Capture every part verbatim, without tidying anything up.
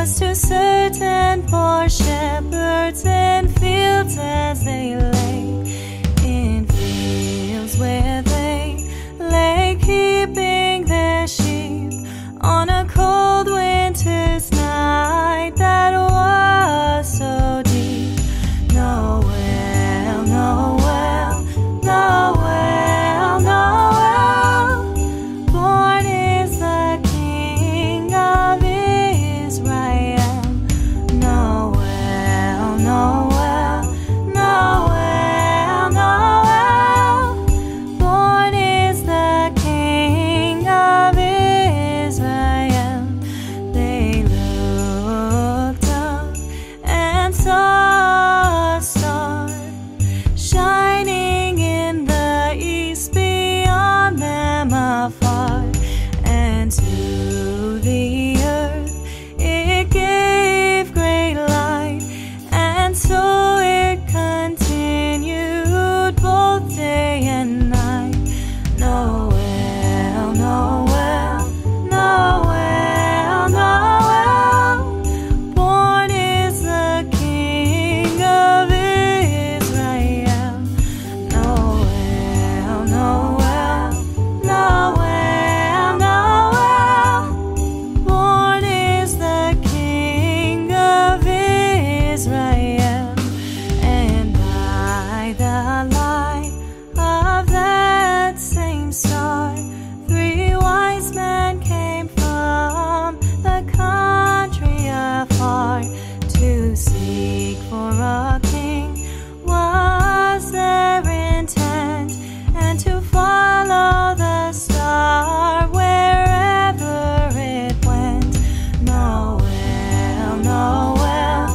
was too certain for shepherds in fields as they lay, in fields where they lay keeping their sheep on a cold winter's night that was so deep. Noel, Noel, Noel, Noel, born is the King of Israel. Noel, Noel, Noel, Noel, born is the King of Israel. They looked up and saw a star shining in the east beyond them afar, and to the earth it gave great light, and so it continued both day and night. Noel, Noel, Noel, Noel, born is the King of Israel. Noel, Noel, Noel, Noel, born is the King of Israel. And by the light of that same star, three wise men came from the country afar. To seek for a king was their intent, and to follow the star wherever it went. Noel, Noel,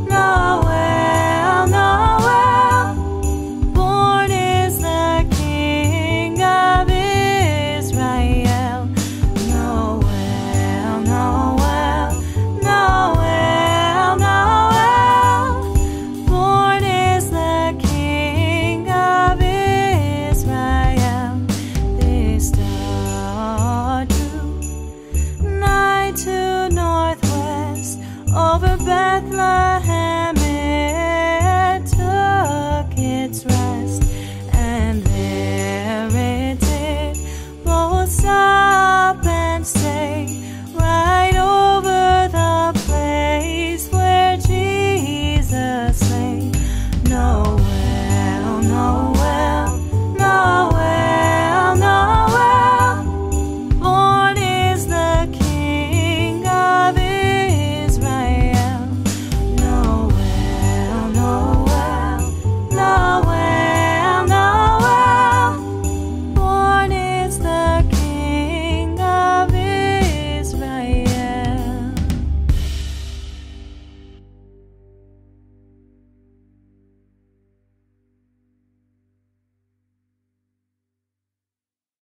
Noel, Noel, born is the King of Israel. Noel, Noel, Noel, Noel, born is the King of Israel. This star drew nigh to northwest over Bethlehem